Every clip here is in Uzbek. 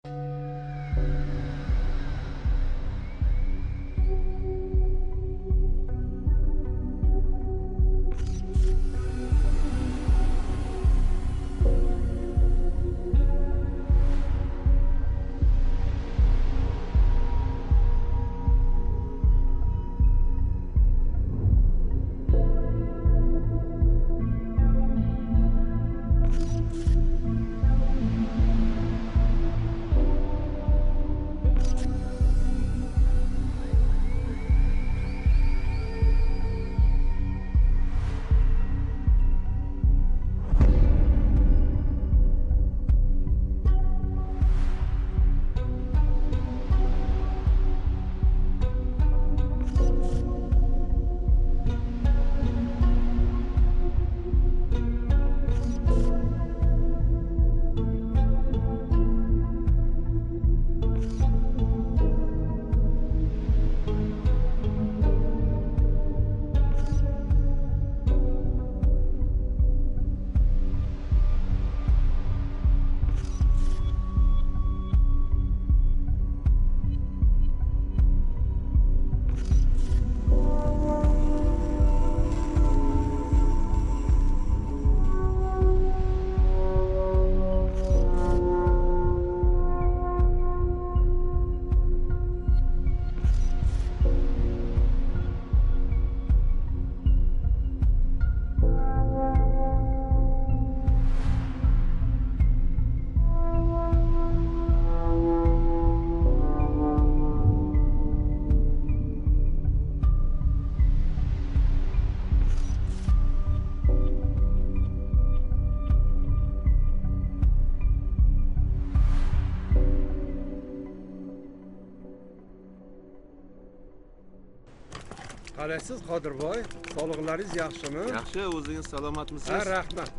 Qalaysiz Qodirboy? Sog'liqlaringiz yaxshimi? Yaxshi, o'zingiz salomatmisiz? Ha, rahmat.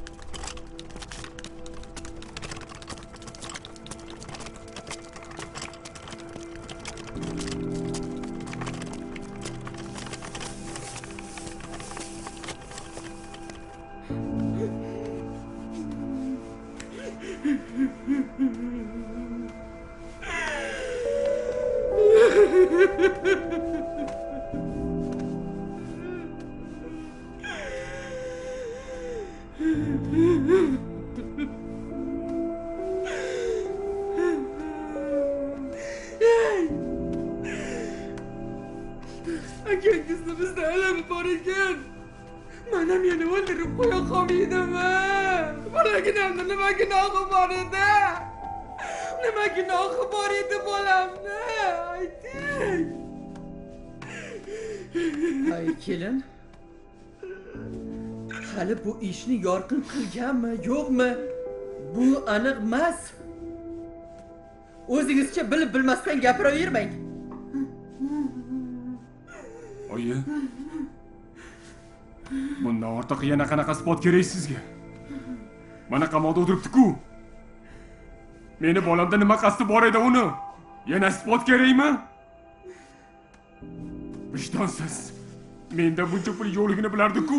Akangizda bizda alami bor ekan. Mana meni o'ldirib qo'ya qolmaydimi? Bolaginamni nima gunohi bor edi? Nima gunohi bor edi bolamni? Ayting. Ay kelin. Hali bu ishni yorqin qilganmi, yo'qmi? Bu aniq emas. O'zingizcha bilib bilmasdan gapiravermang. Oyi. Bundan ortiq yana qanaqa spot kerak sizga? Mana qamoqda o'tiribdi-ku. Meni bolamda nima qasdi bor edi uni? Yana spot kerakmi? Vijdonsiz. Menda buncha pul yo'qligini bilardi-ku.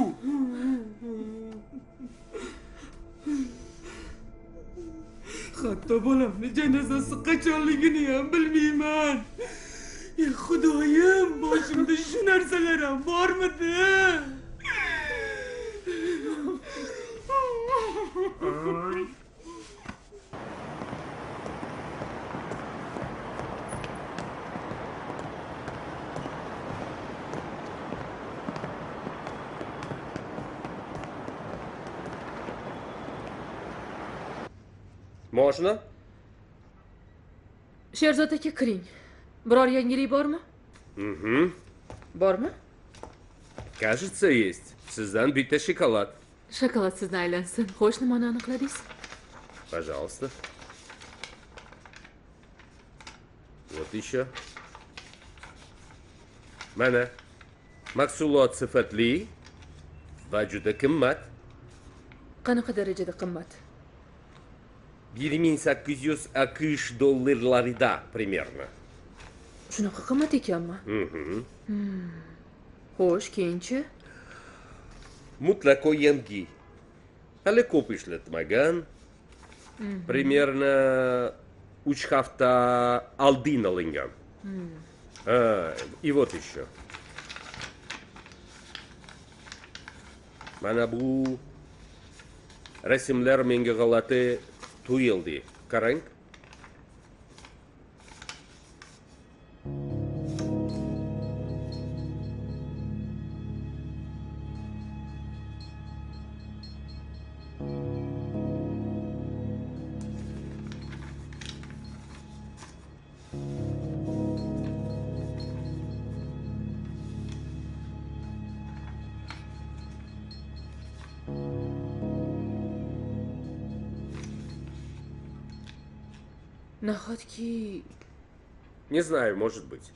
Hatto bolamni janozasi qachonligini ham bilmayman. Ya Xudoyim, boshimda shu narsalar ham bormidi? Moshina? Sherzod aka, kiring. Biror yangilik bormi? Bormi? Кажется, есть. Sizdan bitta shokolad. Shokolad sizni aylansin. Xo'sh, nimani aniqladingiz? Пожалуйста. Вот еще. Mana. Mahsulot sifatli va juda qimmat. Qanaqa darajada qimmat? 1800 AQSh dollarlarida примерно. Shunaqa qimmat ekanmi? Xo'sh, keyinchi? Mutlaqo yangi. Hali ko'p ishlatmagan. Примерно 3 hafta oldin olingan. Ha, и вот еще. Mana bu rasmlar menga g'alati tuyuldi. Qarang. Nahotki Не знаю, может быть.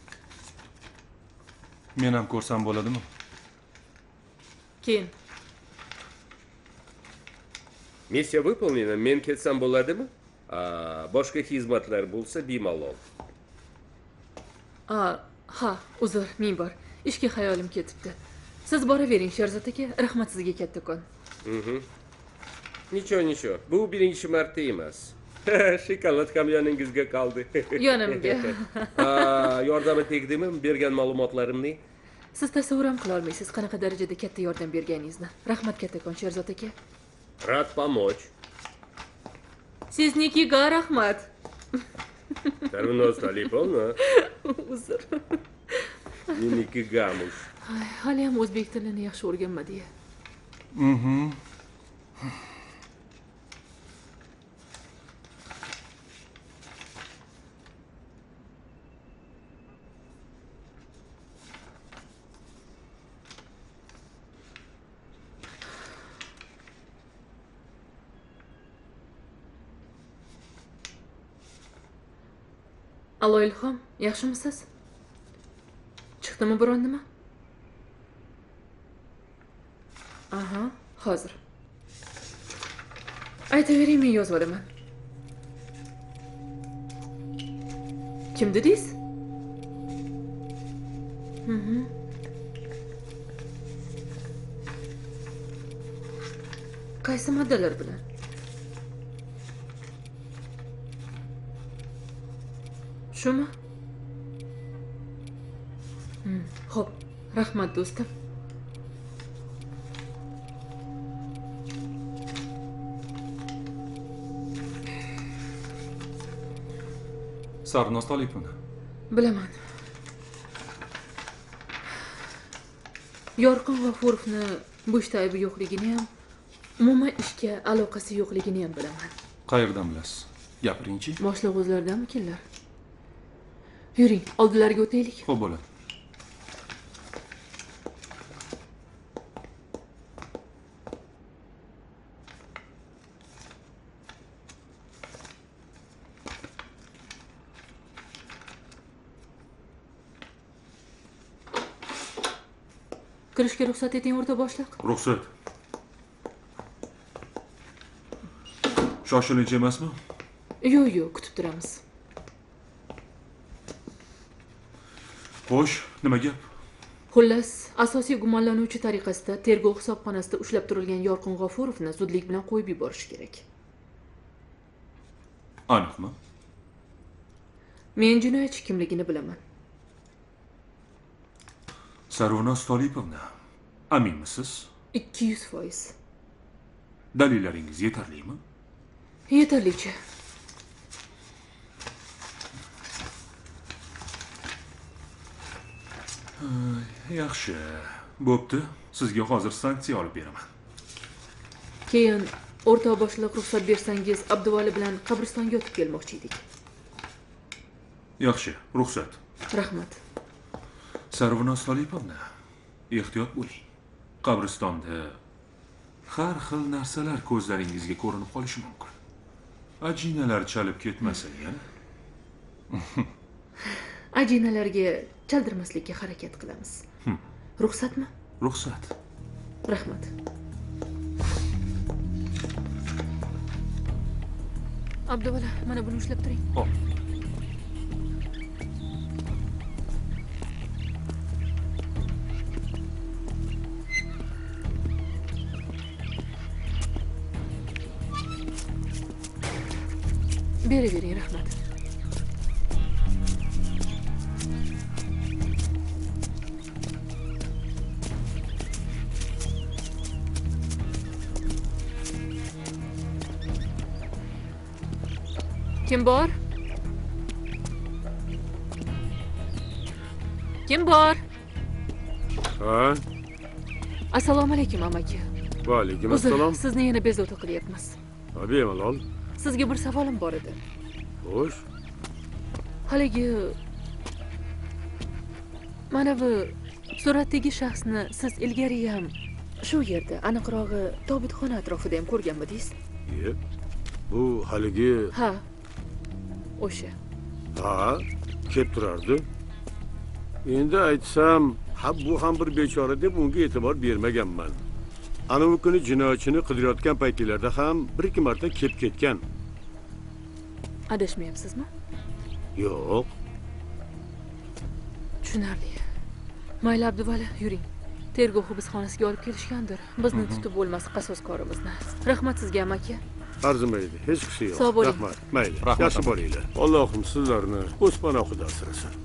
Men ham ko'rsam bo'ladimi? keyin Missiya выполнена, men ketsam bo'ladimi? Boshqa xizmatlar bo'lsa bemalol. ha, uzr, ming bor. Ishga xayolim ketibdi. Siz boravering, Sherzod aka. Rahmat sizga kattakon. Nичего. Bu birinchi marta emas. Shokolad ham yoningizga qoldi. Yonimga. Yordami tegdimi bergan ma'lumotlarimni? Siz tasavvur ham qila olmaysiz qanaqa darajada katta yordam berganingizni. Rahmat kattakon, Sherzod aka. Rad помочь. Siznikiga rahmat. Darvoz Talipovna. Uzr. Menikigamush. Hali ham o'zbek tilini yaxshi o'rganmadi-ya. Allo Ilhom, yaxshimisiz? Chiqdimi biron nima? Aha, hozir. Aytavering, men yozib olaman. Kim dedingiz? Qaysi moddalar bilan? Shumi? Xo'p, rahmat do'stim. Sarvinoz Tolipovna. Bilaman. Yorqin G'ofurovni bu ishda aybi yo'qligini ham, umuman ishga aloqasi yo'qligini ham bilaman. Qayerdan bilasiz? Gapiringchi. Boshliq o'zlaridanmikinlar? Yuring, oldilariga o'taylik. Xo'p bo'ladi. Kirishga ruxsat eting, o'rta boshliq. Ruxsat. Shoshilinch emasmi? Yo'q, kutib turamiz. Xo'sh, nima gap? Xullas, asosiy gumonlanuvchi tariqasida tergov hisobxonasida ushlab turilgan Yorqin G'ofurovni zudlik bilan qo'yib yuborish kerak. Aniqmi? Men jinoyatchi kimligini bilaman. Sarvinoz Tolipovna, aminmisiz? 200%. Dalillaringiz yetarlimi? Yetarlicha. Yaxshi. Bo'pti. Sizga hozir sanksiya olib beraman. Keyin o'rta boshliq ruxsat bersangiz, Abduvali bilan qabristonga o'tib kelmoqchi edik. Yaxshi, ruxsat. Rahmat. Sarvinoz Tolipovna, ehtiyot bo'ling. Qabristonda har xil narsalar ko'zlaringizga ko'rinib qolishi mumkin. Ajinalar chalib ketmasa yana. Ajinalarga chaldirmaslikka harakat qilamiz. Ruxsatmi? Ruxsat. Rahmat. Abduvala, mana buni ushlab turing. Xo'p. Beravering, rahmat. Kim bor? Kim bor? Ha? Assalomu alaykum amaki. Va alaykum Uzr, assalom. sizni yana bezovta qilyapmiz. Bemalol. Sizga bir savolim bor edi. Xo'sh. Haligi mana bu suratdagi shaxsni siz ilgari ham shu yerda, aniqrog'i tobutxona atrofida ham ko'rganmidingiz? Bu haligi Ha. O'sha. ha, kelib turardi. Endi aytsam, bu ham bir bechora deb unga e'tibor bermaganman. Ana u kuni jinoyatchini qidirayotgan paytlarda ham bir ikki marta kelib ketgan. Adashmayapsizmi? Yo'q. Tushunarli. Mayli Abduvali, yuring. Tergov hibsxonasiga olib kelishgandir. Bizni tutib bo'lmas qasoskorimizni. Rahmat sizga amaki. Arzimaydi, hech qisi yo'q. Sog' bo'ling. Rahmat. Mayli. Yaxshi bo'linglar. Allohim sizlarni o'z panohida asrasin.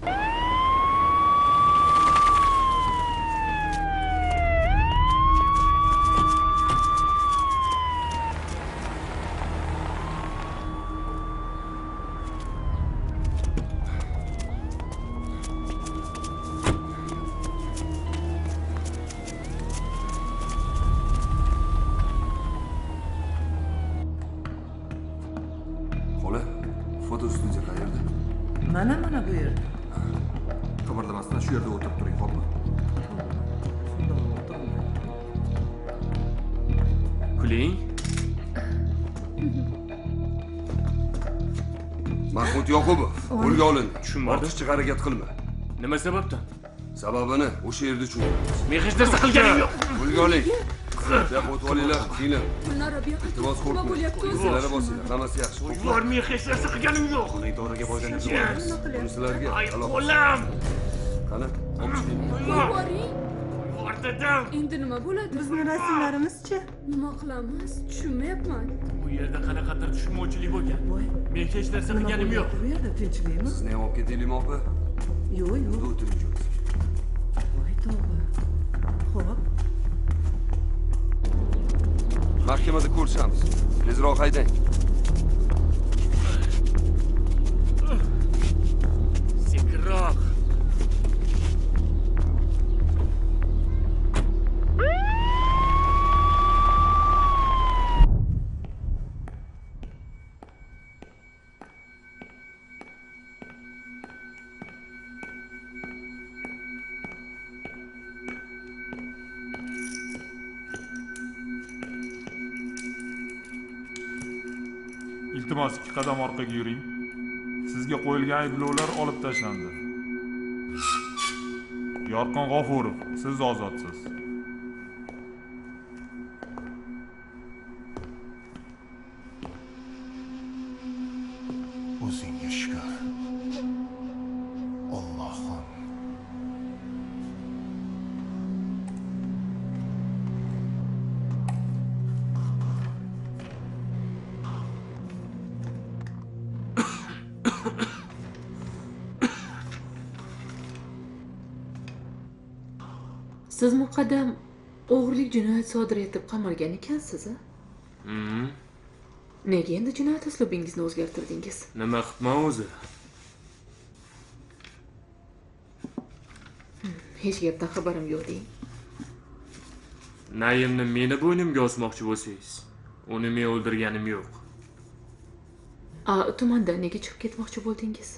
Xola, fotostudiya qayerda? Mana bu yerda. Qimirlamasdan shu yerda o'tirib turing, xo'pmi? Kuling. Mahmud Yoqubov qo'lga olindi. Tushunmadim. Ortiqcha harakat qilma. Nima sababdan? Sababini o'sha yerda tushunamiz. Men hech narsa qilganim yo'q. Qo'lga oling. Yaxshi o'tib olinglar, tinglang. Iltimos qo'rqmang. O'zingizlarga bosinglar. Hammasi yaxshi. Voy, men hech narsa qilganim yo'q. Idoraga borganda bo'lamiz. Buni sizlarga Ay, aloqa. qo'lim. Qani, olib chiqing. Bor dedim. Endi nima bo'ladi? Bizni rasmlarimiz-chi? Nima qilamiz? Tushunmayapman. Bu yerda qanaqadir tushunmovchilik bo'lgan. Men hech narsa qilganim yo'q. Bu yerda tinchlikmi? Sizni ham olib ketaylikmi, opa? Yo'q. Uyda o'tiring joyingizga. Voy tavba. Xo'p. Mahkamada ko'rishamiz. Tezroq haydang. Sekinroq. Iltimos 2 qadam orqaga yuring. Sizga qo'yilgan ayblovlar olib tashlandi. Yorqin G'ofurov, siz ozodsiniz. O'zingga shukr. Allohim. Siz muqaddam o'g'irlik jinoyat sodir etib qamalgan ekansiz, a? Nega endi jinoyat uslubingizni o'zgartirdingiz? Nima qilibman o'zi? Hech gapdan xabarim yo'q deng. Nayimni meni bo'ynimga osmoqchi bo'lsangiz, uni men o'ldirganim yo'q. Tumandan nega chiqib ketmoqchi bo'ldingiz?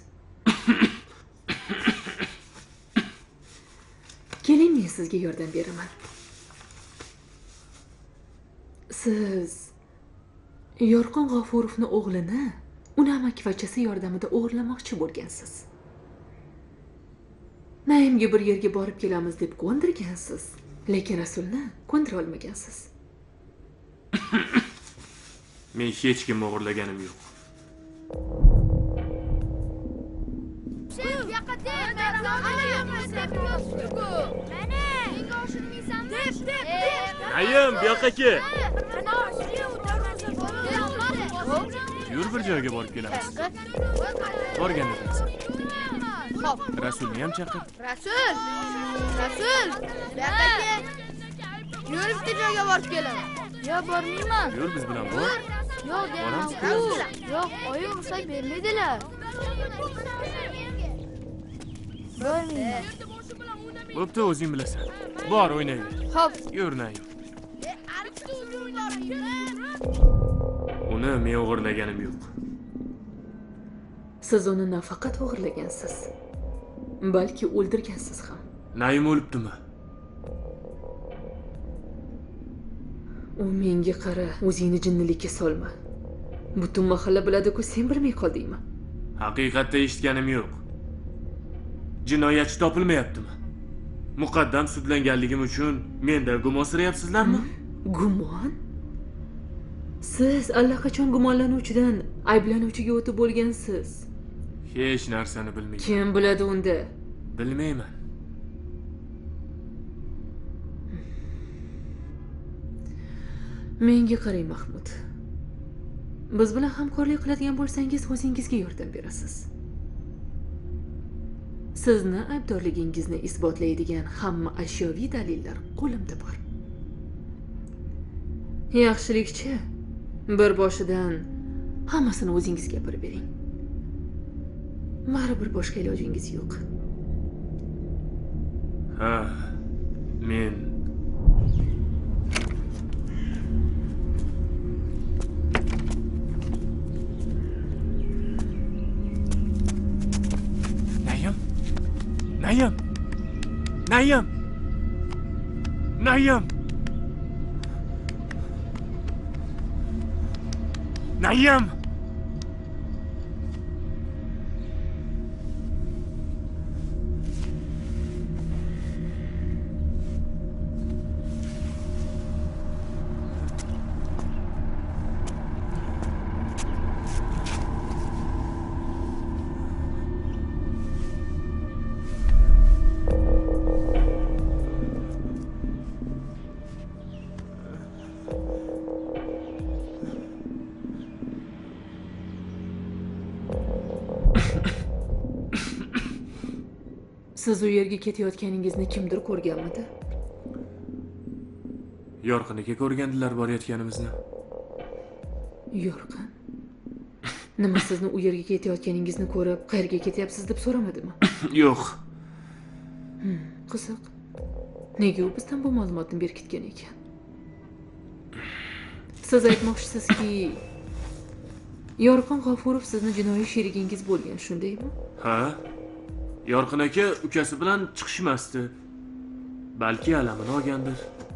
Keling, men sizga yordam beraman. Siz Yorqin G'ofurovni o'g'lini uni amakivachchasi yordamida o'g'irlamoqchi bo'lgansiz. Naimga bir yerga borib kelamiz deb ko'ndirgansiz, lekin Rasulni ko'ndira olmagansiz. Men hech kimni o'g'irlaganim yo'q. Nayim, bu yoqqa kel. Yur bir joyga borib kelamiz. Borganda bilasan. Xo'p. Rasulni ham chaqir. Rasul! Rasul! Bu yoqqa kel. Yur bitta joyga borib kelaman. Yo, bormayman. Yur biz bilan bor. Yo'q, deyman. Yo'q, oyim ruxsat bermaydilar. Bormayman. Bo'pti, o'zing bilasan. Bor, o'ynayver. Xo'p. Yur, Nayim. Uni men o'g'irlaganim yo'q. Siz uni nafaqat o'g'irlagansiz, balki o'ldirgansiz ham. Nayim o'libdimi? U menga qara, o'zingni jinnilikka solma. Butun mahalla biladi-ku, sen bilmay qoldingmi? Haqiqatda eshitganim yo'q. Jinoyatchi topilmayaptimi? Muqaddam sudlanganligim uchun menda gumonsirayapsizlarmi? Gumon? Siz allaqachon gumonlanuvchidan ayblanuvchiga o'tib bo'lgansiz. Hech narsani bilmayman. Kim biladi unda? Bilmayman. Menga qarang, Mahmud. Biz bilan hamkorlik qiladigan bo'lsangiz, o'zingizga yordam berasiz. Sizni aybdorligingizni isbotlaydigan hamma ashyoviy dalillar qo'limda bor. Yaxshilikchi, bir boshidan hammasini o'zingiz gapirib bering. Baribir boshqa ilojingiz yo'q. Ha, men Nayim! Nayim! Nayim! Nayim! Siz u yerga ketayotganingizni kimdir ko'rganmidi? Yorqin aka ko'rgandilar borayotganimizni. Yorqin? Nima sizni u yerga ketayotganingizni ko'rib, qayerga ketyapsiz deb so'ramadimi? Yo'q. Qiziq. Nega u bizdan bu ma'lumotni berkitgan ekan? Siz aytmoqchisizki, Yorqin G'ofurov sizni jinoiy sherigingiz bo'lgan, shundaymi? Ha? Yorqin aka ukasi bilan chiqishmasdi. Balki alamini olgandir.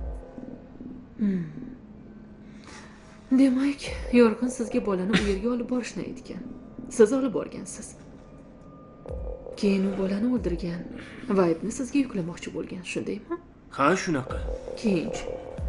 Demak, Yorqin sizga bolani u yerga olib borishni aytgan. Siz olib borgansiz. Keyin u bolani o'ldirgan va aybni sizga yuklamoqchi bo'lgan, shundaymi? Ha, shunaqa. Keyinchi.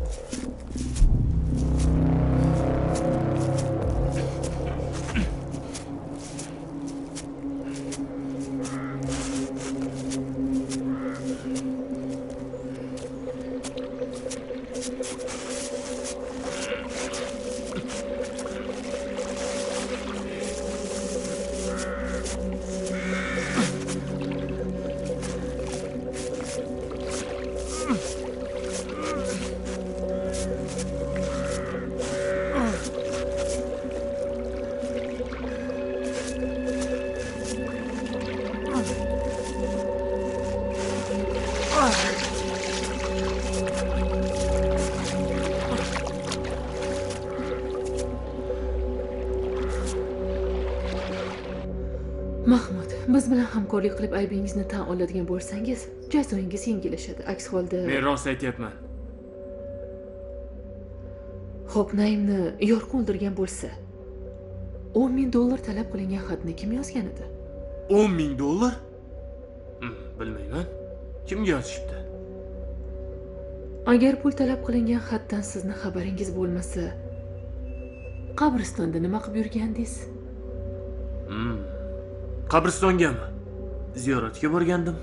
Mahmud, biz bilan hamkorlik qilib aybingizni tan oladigan bo'lsangiz, jazoingiz yengillashadi. Aks holda Men rost aytyapman. Xo'p, Naimni Yorqin o'ldirgan bo'lsa, $10,000 talab qilingan xatni kim yozgan edi? $10,000? Bilmayman. Kimga yozishibdi? Agar pul talab qilingan xatdan sizni xabaringiz bo'lmasa, qabristonda nima qilib yurgandingiz? Qabristongami? Ziyoratga borgandim.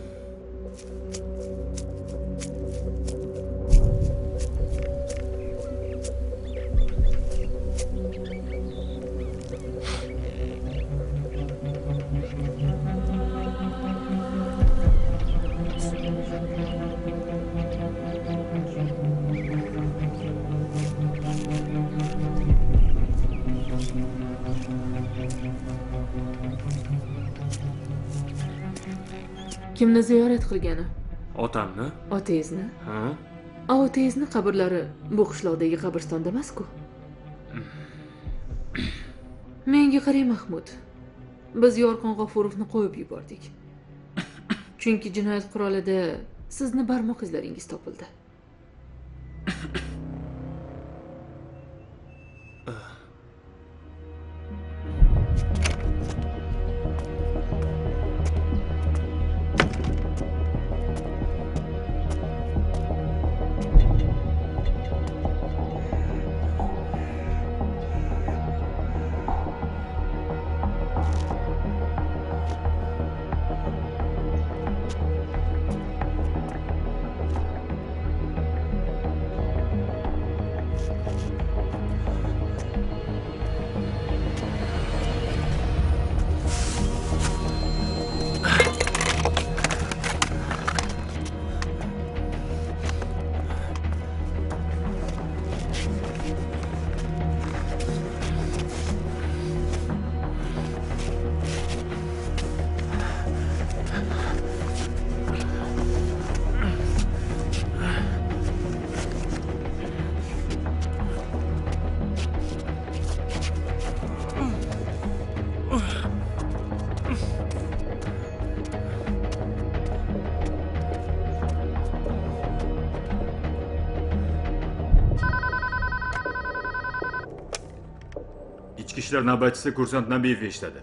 Kimni ziyorat qilgani? Otamni? Otangizni? Ha? Otangizni qabrlari bu qishloqdagi qabristonda emas-ku. Menga qarang Mahmud. Biz Yorqin G'ofurovni qo'yib yubordik. Chunki jinoyat qurolida sizni barmoq izlaringiz topildi. Ichki ishlar navbatchisi kursant Nabiyev eshitadi.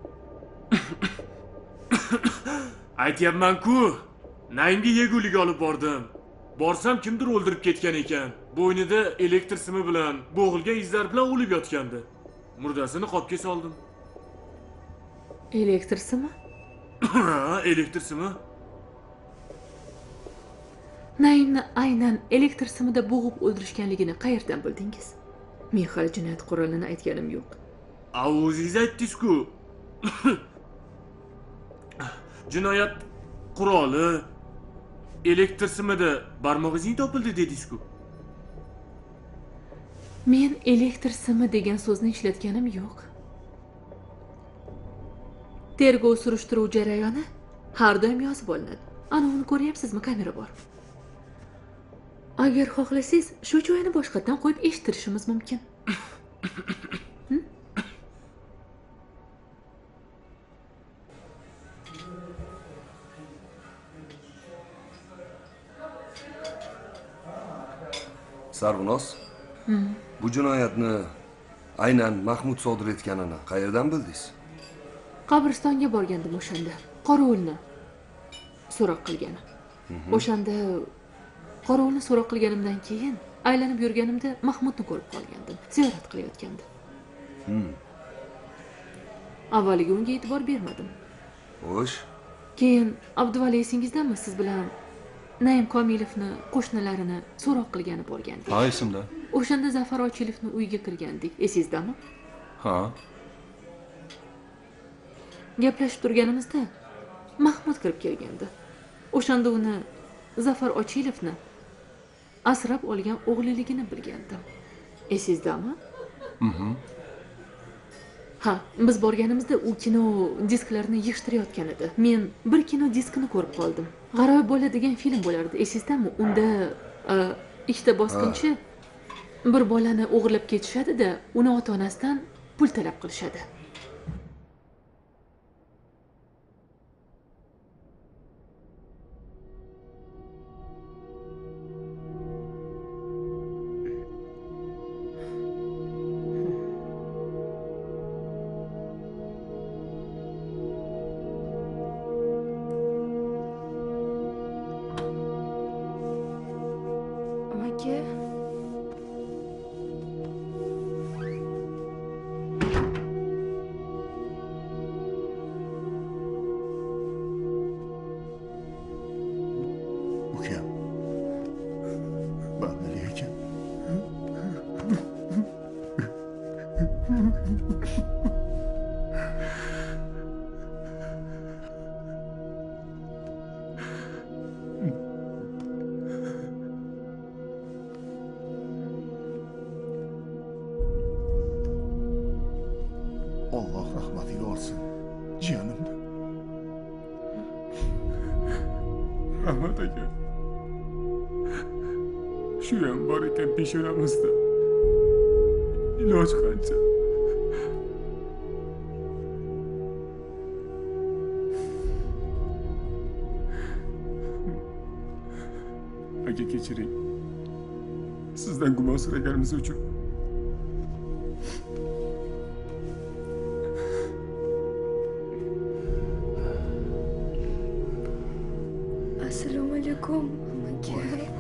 Aytyapman-ku, Naimga yegulik olib bordim. Borsam kimdir o'ldirib ketgan ekan. Bo'ynida elektr simi bilan, bo'g'ilgan izlar bilan o'lib yotgandi. Murdasini qopga soldim. Elektr simi? Ha, elektr simi? Naimni aynan elektr simida bo'g'ib o'ldirishganligini qayerdan bildingiz? Men hali jinoyat qurolini aytganim yo'q. O'zingiz aytdingiz-ku. Jinoyat quroli elektr simida barmog'ingizning topildi dedingiz-ku. Men elektr simi degan so'zni ishlatganim yo'q. Tergov surishtiruv jarayoni har doim yozib olinadi. Ana uni ko'ryapsizmi, kamera bor. Agar xohlasangiz, shu joyini boshqatdan qo'yib eshittirishimiz mumkin. Sarvinoz, bu jinoyatni aynan Mahmud sodir etganini qayerdan bildingiz? Qabristonga borgandim o'shanda. Qorovulni so'roq qilgani. O'shanda qorovulni so'roq qilganimdan keyin aylanib yurganimda Mahmudni ko'rib qolgandim. Ziyorat qilayotgandi. Avvaliga unga e'tibor bermadim. Xo'sh. Keyin Abduvali esingizdanmi, siz bilan Naim Komilovni qo'shnilarini so'roq qilgani borgandik. Ha, esimda. O'shanda Zafar Ochilovni uyiga kirgandik. Esingizdami? Ha. Gaplashib turganimizda Mahmud kirib kelgandi. O'shanda uni Zafar Ochilovni asrab olgan o'g'liligini bilgandim. Esingizdami? Ha, biz borganimizda u kino disklarini yig'ishtirayotgan edi. Men bir kino diskini ko'rib qoldim. G'aroyib bola degan film bo'lardi. Esingizdami? Unda ikkita bosqinchi bir bolani o'g'irlab ketishadi-da, uni ota-onasidan pul talab qilishadi. Allah rahmatiga olsin, jiyanimni. Rahmat aka. Shu ham bor ekan peshonamizda. Iloj qancha? Aka kechiring. Sizdan gumonsiraganimiz uchun. Assalomu alaykum amaki.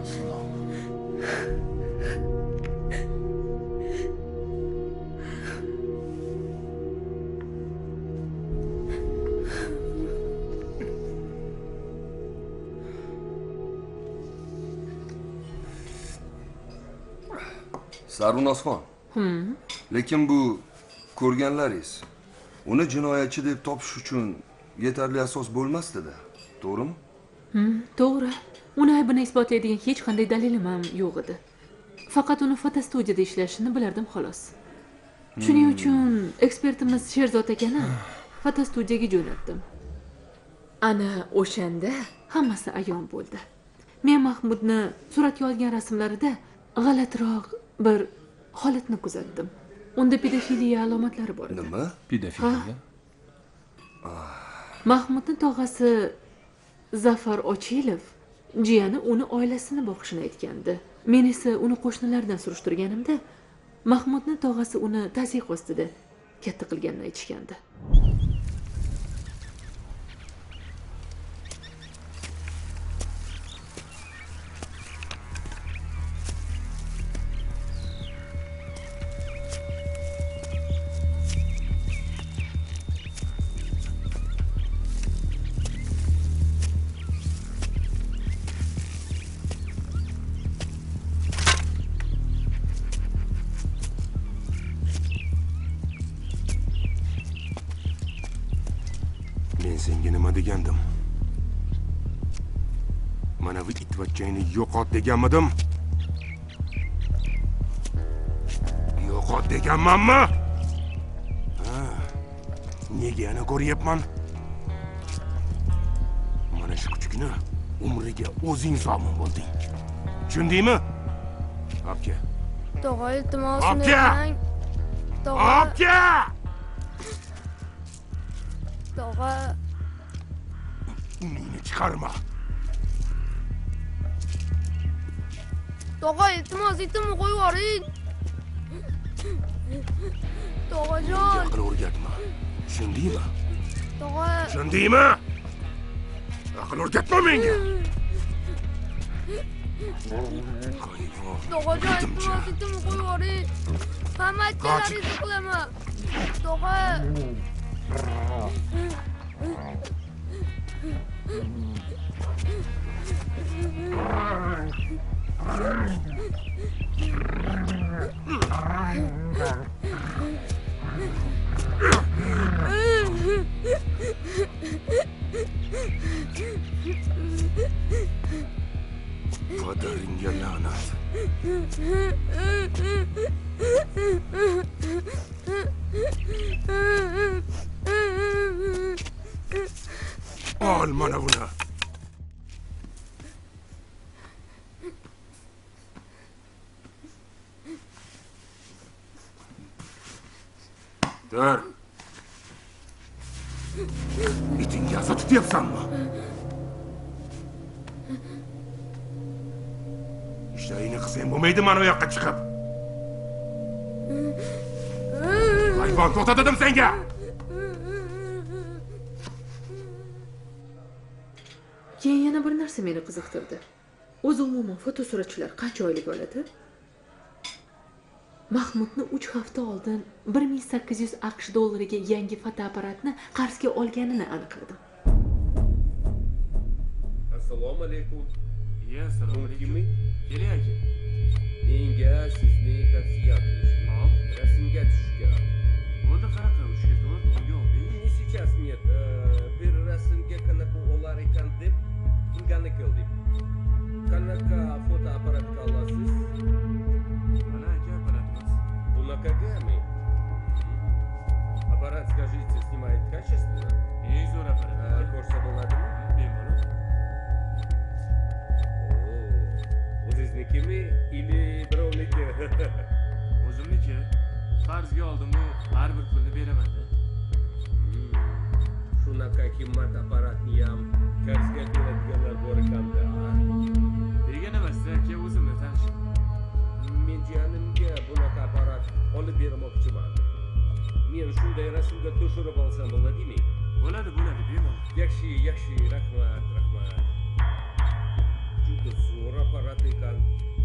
Sarvunozxon. Lekin bu ko'rganlaringiz uni jinoyatchi deb topish uchun yetarli asos bo'lmasdi-da, to'g'rimi? To'g'ri. Uni aybini isbotlaydigan hech qanday dalilim ham yo'q edi. Faqat uni fotostudiyada ishlashini bilardim xolos. Shuning uchun ekspertimiz Sherzod akani fotostudiyaga jo'natdim. Ana o'shanda hammasi ayon bo'ldi. Men Mahmudni suratga olgan rasmlarida g'alatiroq bir holatni kuzatdim. Unda pedofiliya alomatlari bor edi. Nima? Pedofiliya? Mahmudning tog'asi Zafar Ochilov jiyani uni oilasini boqishini aytgandi. Men esa uni qo'shnilardan surishtirganimda Mahmudning tog'asi uni tazyiq ostida katta qilganini aytishgandi. Men senga nima degandim? Mana bu itvachchangni yo'qot deganmidim? Yo'qot deganmanmi? Ha. Nega yana ko'ryapman? Mana shu kuchukni umriga o'zing zomin bo'lding. Tushundingmi? Obke. Tog'a, iltimos Obke! Tog'a. Obke! Tog'a. Uningni chiqarma. Tog'a, iltimos, itimni qo'yib yuboring. Tog'ajon. Aql o'rgatma. Tushundingmi? Tog'a. Tushundingmi? Aql o'rgatma menga. Tog'ajon, iltimos, itimni qo'yib yuboring. Hamma aytganlaringizni qilaman. Tog'a. Qadaringga la'nat. Ol mana buni. Dur. İtingga azo tutyapsanmi? İşlaringni qilsang bo'lmaydi mana bu yoqqa chiqib. Hayvon, to'xta dedim senga. Keyin yana bir narsa meni qiziqtirdi. O'zi umuman fotosuratchilar qancha oylik oladi? Mahmudni 3 hafta oldin 1800 AQSh dollariga yangi fotoapparatni qarzga olganini aniqladim. Assalomu alaykum. Assalomu alaykum. Keling aka. Menga sizni tavsiya qilishdi. Rasmga tushish kerak. Bo'ldi, qanaqa ushga to'g'ri olga oldik. Не сейчас нет. Bir rasmga qanaqa olar ekan deb pulgani qildik. Qanaqa fotoapparatga olasiz? Mana aka apparatimiz. Bunaqagami? Аппарат, скажите, снимает качественно? Eng zo'r apparat. Ko'rsa bo'ladimi? Bemalol. o'zingnikimi ili birovniki? O'zimniki. Qarzga oldim, u har bir pulni beraman-da. Shunaqa qimmat apparatni ham qarzga beradiganlar bor ekan-da. Degan emas-da, aka, o'zimni tanishim. Men jiyanimga bunaqa apparat olib bermoqchiman. Men shunday rasmga to'shirib olsam bo'ladimi? Bo'ladi, bemalol. Yaxshi, rahmat. Juda zo'r apparat ekan.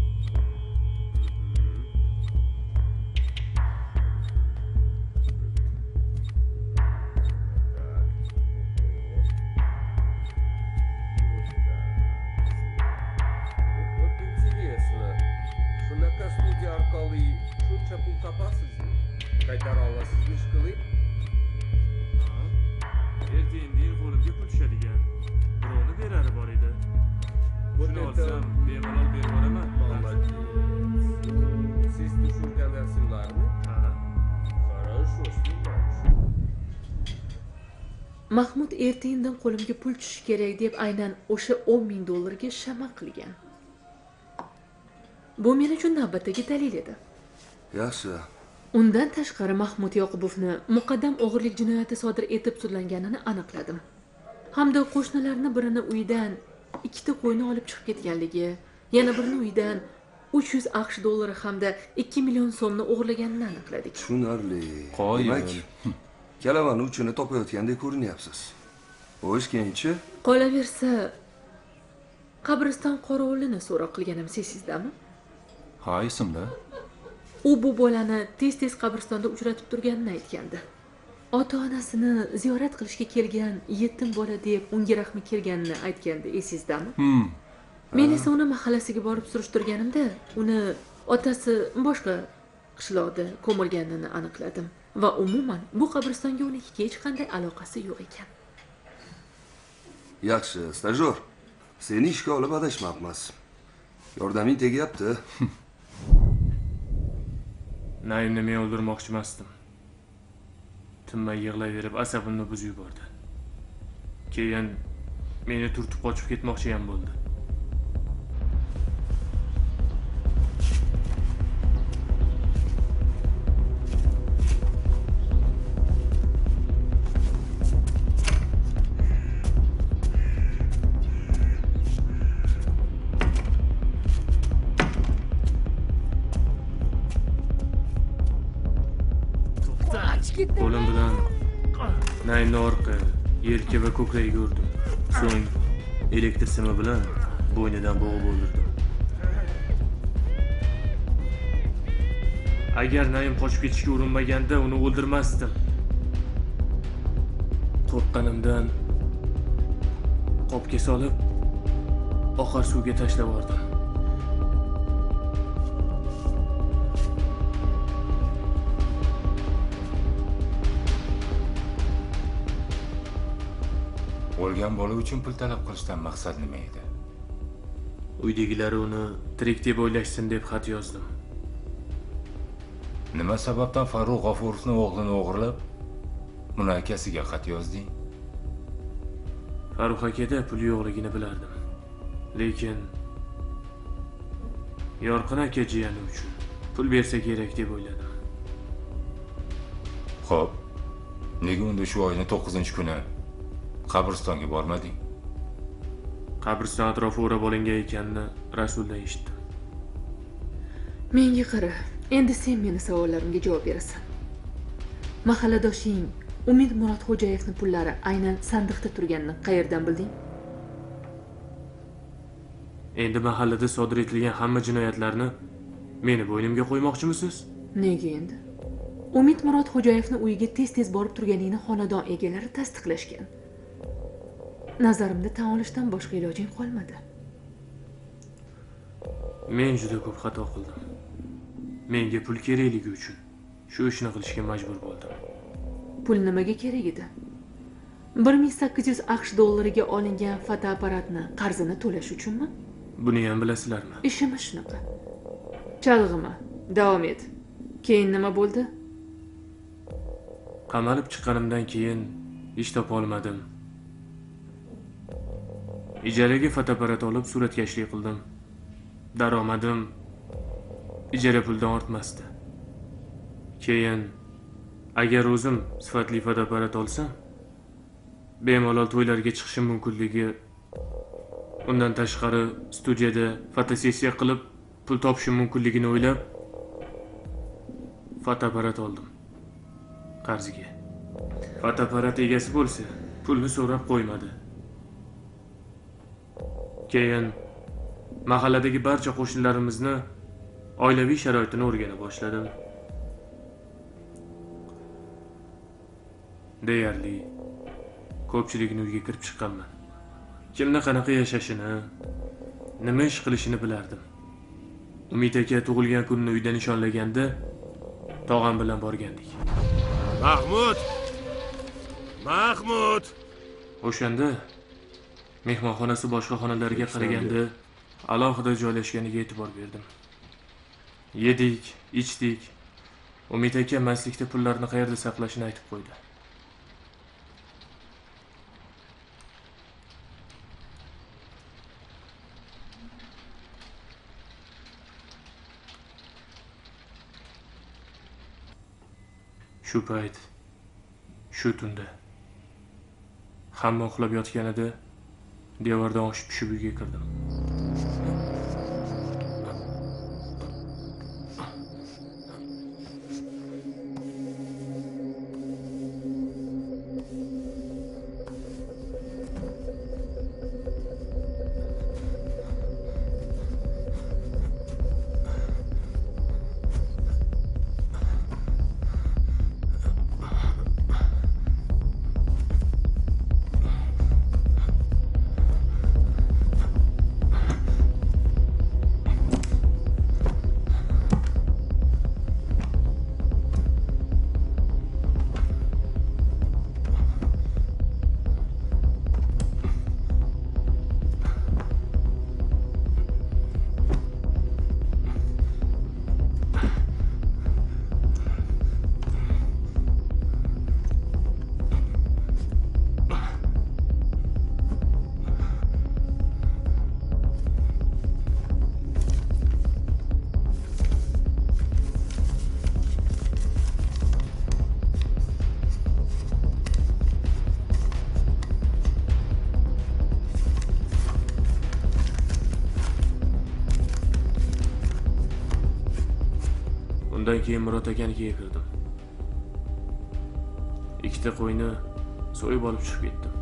Shunaqa studiya orqali shuncha pul topasizmi? Qaytara olasizmi ish qilib? Ertayin qo'limga pul tushadigan. Birovni berari bor edi. Shuni olsam, bemalol berib yuboraman. Siz tushirgan rasmlarni? Ha. Хорошо, снимаешь. Mahmud ertayindan qo'limga pul tushishi kerak deb aynan o'sha 10,000 dollarga shama qilgan. Bu men uchun navbatdagi dalil edi. Yaxshi. Undan tashqari Mahmud Yoqubovni muqaddam o'g'irlik jinoyati sodir etib sudlanganini aniqladim. Hamda qo'shnilarni birini uyidan 2 qo'yni olib chiqib ketganligi, yana birini uyidan 300 AQSh dollari hamda 2 million so'mni o'g'irlaganini aniqladik. Tushunarli. Demak, kalavarni uchini topayotgandek ko'rinyapsiz. Xo'sh, keyinchi? Qolaversa, qabriston qorovulini so'roq qilganim sezizdami? Ha, esimda. U bu bolani tez qabristonda uchratib turganini aytgandi. Ota-onasini ziyorat qilishga kelgan yetim bola deb unga rahmi kelganini aytgandi, esizdami? Men esa uni mahallasiga borib surishtirganimda, uni otasi boshqa qishloqda ko'milganini aniqladim va umuman bu qabristonga uning hech qanday aloqasi yo'q ekan. Yaxshi, stajyor. Seni ishga olib adashmabmiz. Yordaming tegyapti. Naimni men o'ldirmoqchi emasdim. Tinmay yig'layverib asabimni buzib yubordi. Keyin meni turtib qochib ketmoqchi ham bo'ldi. Qo'lim bilan Naimni orqa, yelka va ko'kragiga urdim. So'ng elektr simi bilan bo'ynidan bo'g'ib o'ldirdim. Agar Naim qochib ketishga urinmaganda uni o'ldirmasdim. Qo'rqqanimdan qopga solib oqar suvga tashlab yubordim. O'lgan bola uchun pul talab qilishdan maqsad nima edi? Uydagilari uni tirik deb o'ylashsin deb xat yozdim. Nima sababdan Farruh G'ofurovning o'g'lini o'g'irlab, uni akasiga xat yozding? Farruh akada pul yo'qligini bilardim. Lekin Yorqin aka jiyani uchun pul bersa kerak deb o'yladim. Xo'p, nega unda shu oyning 9-kuni qabristonga bormading? Qabriston atrofi o'rab olingan ekanini Rasuldan eshitdim. Menga qara, endi sen meni savollarimga javob berasan. Mahalladoshing Umid Murodxo'jayevning pullari aynan sandiqda turganini qayerdan bilding? Endi mahallada sodir etilgan hamma jinoyatlarni meni bo'ynimga qo'ymoqchimisiz? Nega endi? Umid Murodxo'jayevning uyiga tez borib turganingni xonadon egalari tasdiqlashgan. Nazarimda tan olishdan boshqa ilojing qolmadi. Men juda ko'p xato qildim. Menga pul kerakligi uchun shu ishni qilishga majbur bo'ldim. Pul nimaga kerak edi? 1800 AQSh dollariga olingan fotoapparatni qarzini to'lash uchunmi? Buni ham bilasizlarmi? Ishimiz shunaqa. Chalg'ima, davom et. Keyin nima bo'ldi? Qamalib chiqqanimdan keyin ish topa olmadim. Ijaraga fotoapparat olib suratkashlik qildim. daromadim ijara puldan ortmasdi. Keyin agar o'zim sifatli fotoapparat olsam, bemalol to'ylarga chiqishim mumkinligi, undan tashqari studiyada fotosessiya qilib pul topishim mumkinligini o'ylab fotoapparat oldim. Qarzga. Fotoapparat egasi bo'lsa, pulni so'rab qo'ymadi. Keyin mahalladagi barcha qo'shnilarimizni oilaviy sharoitini o'rgana boshladim. Deyarli ko'pchilikning uyiga kirib chiqqanman. Kimni qanaqa yashashini, nima ish qilishini bilardim. Umid aka tug'ilgan kunini uyda nishonlaganda tog'am bilan borgandik. Mahmud! O'shanda mehmonxonasi boshqa xonalarga qaraganda alohida joylashganiga e'tibor berdim. Yedik, ichdik. Umid aka maslikda pullarni qayerda saqlashini aytib qo'ydi. Shu payt, shu tunda hamma uxlab yotganida devordan oshib tushib uyga kirdim. Undan keyin Murod akanikiga kirdim. Ikkita qo'yni so'yib olib chiqib ketdim.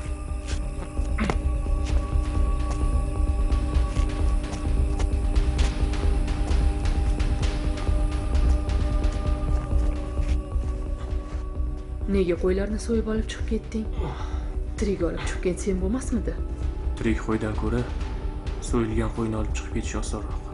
Nega qo'ylarni so'yib olib chiqib ketding? Tirik olib chiqib ketsang bo'lmasmidi? Tirik qo'ydan ko'ra so'yilgan qo'yni olib chiqib ketish osonroq.